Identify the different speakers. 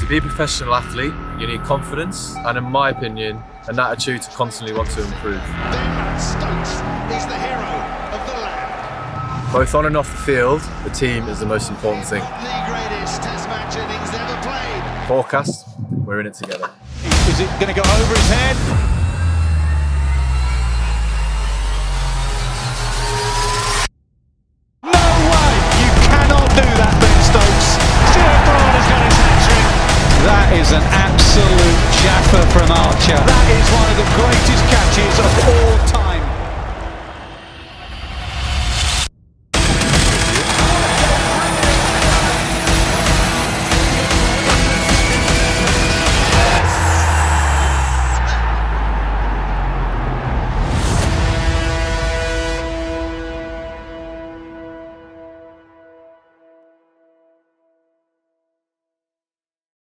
Speaker 1: be a professional athlete, you need confidence and, in my opinion, an attitude to constantly want to improve.
Speaker 2: Stokes is the hero of the land.
Speaker 1: Both on and off the field, the team is the most important thing.
Speaker 2: The greatest test match innings ever played.
Speaker 1: Forecast, we're in it together.
Speaker 3: Is it going to go over his head? No way! You cannot do that, Ben Stokes. Stuart has got his hat-trick. That is an absolute Jofra from Archer. That is one of the greatest catches of all time.